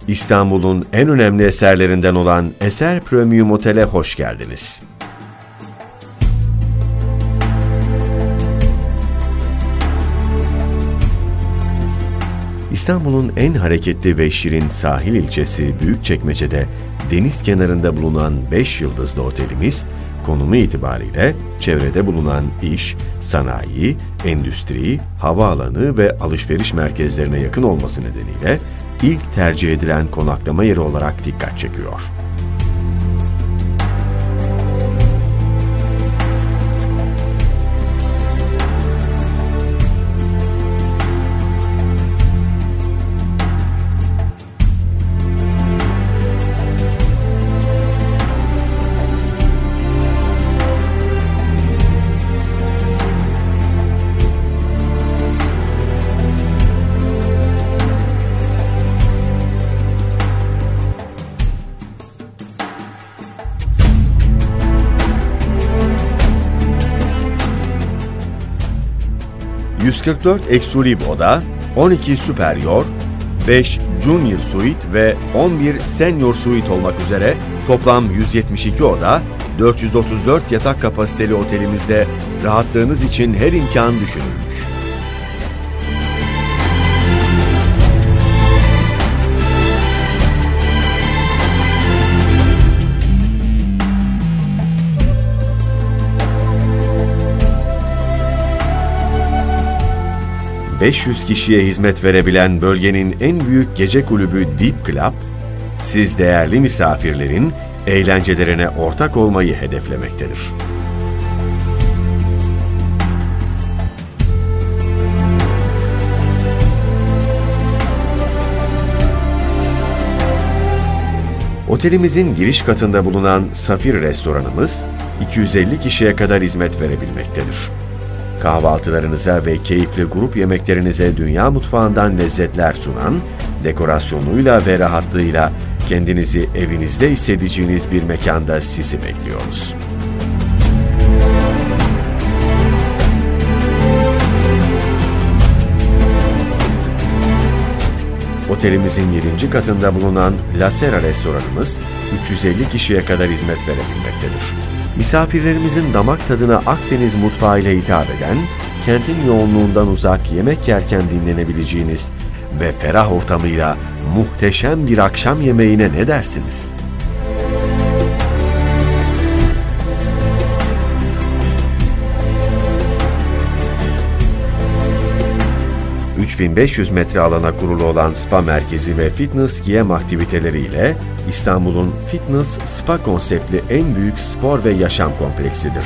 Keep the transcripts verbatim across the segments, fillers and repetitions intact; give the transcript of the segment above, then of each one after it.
İstanbul'un en önemli eserlerinden olan Eser Premium Otel'e hoş geldiniz. İstanbul'un en hareketli ve şirin sahil ilçesi Büyükçekmece'de deniz kenarında bulunan beş yıldızlı otelimiz, konumu itibariyle çevrede bulunan iş, sanayi, endüstri, havaalanı ve alışveriş merkezlerine yakın olması nedeniyle ilk tercih edilen konaklama yeri olarak dikkat çekiyor. yüz kırk dört eksklusif oda, on iki superior, beş junior suite ve on bir senior suite olmak üzere toplam yüz yetmiş iki oda, dört yüz otuz dört yatak kapasiteli otelimizde rahatlığınız için her imkan düşünülmüş. beş yüz kişiye hizmet verebilen bölgenin en büyük gece kulübü Deep Club, siz değerli misafirlerin eğlencelerine ortak olmayı hedeflemektedir. Otelimizin giriş katında bulunan Safir restoranımız, iki yüz elli kişiye kadar hizmet verebilmektedir. Kahvaltılarınıza ve keyifli grup yemeklerinize dünya mutfağından lezzetler sunan, dekorasyonuyla ve rahatlığıyla kendinizi evinizde hissedeceğiniz bir mekanda sizi bekliyoruz. Otelimizin yedinci katında bulunan La Serra restoranımız, üç yüz elli kişiye kadar hizmet verebilmektedir. Misafirlerimizin damak tadına Akdeniz mutfağı ile hitap eden, kentin yoğunluğundan uzak yemek yerken dinlenebileceğiniz ve ferah ortamıyla muhteşem bir akşam yemeğine ne dersiniz? üç bin beş yüz metre alana kurulu olan spa merkezi ve fitness giyim aktiviteleriyle İstanbul'un fitness spa konseptli en büyük spor ve yaşam kompleksidir.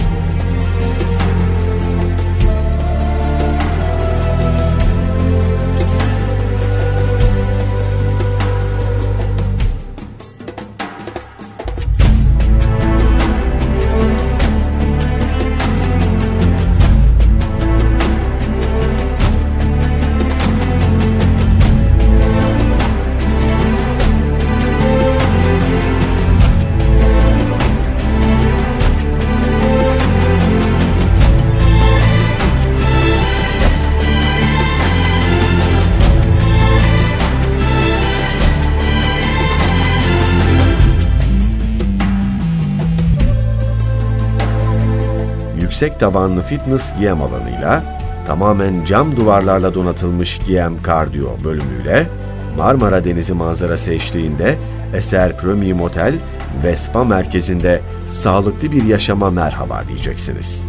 Yüksek tavanlı fitness giyim alanıyla, tamamen cam duvarlarla donatılmış giyim kardiyo bölümüyle, Marmara Denizi manzarası eşliğinde Eser Premium Otel ve Spa merkezinde sağlıklı bir yaşama merhaba diyeceksiniz.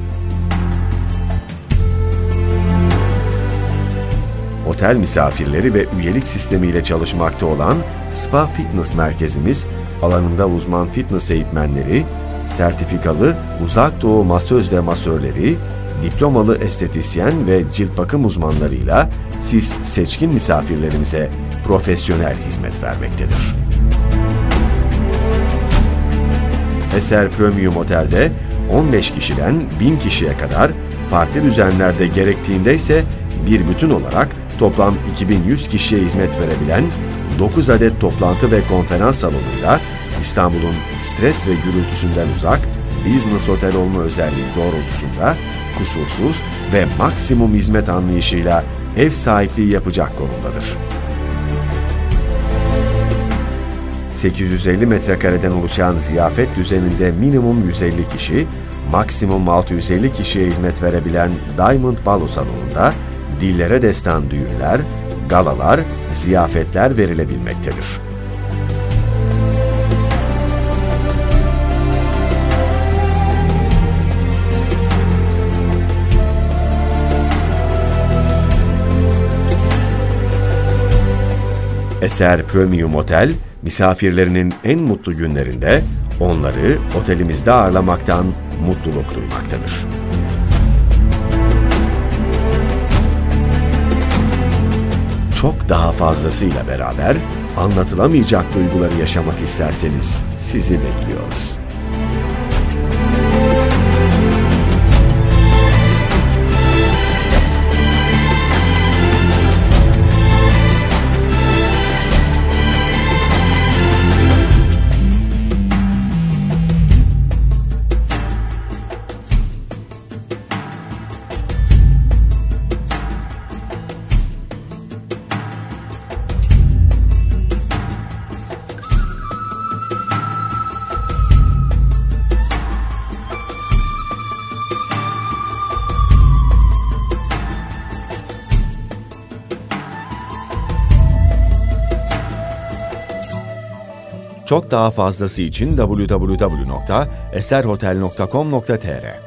Otel misafirleri ve üyelik sistemiyle çalışmakta olan Spa Fitness merkezimiz, alanında uzman fitness eğitmenleri, sertifikalı Uzak Doğu masöz ve masörleri, diplomalı estetisyen ve cilt bakım uzmanlarıyla siz seçkin misafirlerimize profesyonel hizmet vermektedir. Eser Premium Otel'de on beş kişiden bin kişiye kadar, farklı düzenlerde gerektiğinde ise bir bütün olarak toplam iki bin yüz kişiye hizmet verebilen dokuz adet toplantı ve konferans salonuyla İstanbul'un stres ve gürültüsünden uzak, business otel olma özelliği doğrultusunda kusursuz ve maksimum hizmet anlayışıyla ev sahipliği yapacak konumdadır. sekiz yüz elli metrekareden oluşan ziyafet düzeninde minimum yüz elli kişi, maksimum altı yüz elli kişiye hizmet verebilen Diamond Balo Salonu'nda dillere destan düğünler, galalar, ziyafetler verilebilmektedir. Eser Premium Otel, misafirlerinin en mutlu günlerinde onları otelimizde ağırlamaktan mutluluk duymaktadır. Çok daha fazlasıyla beraber anlatılamayacak duyguları yaşamak isterseniz sizi bekliyoruz. Çok daha fazlası için double-u double-u double-u nokta eser hotel nokta com nokta tr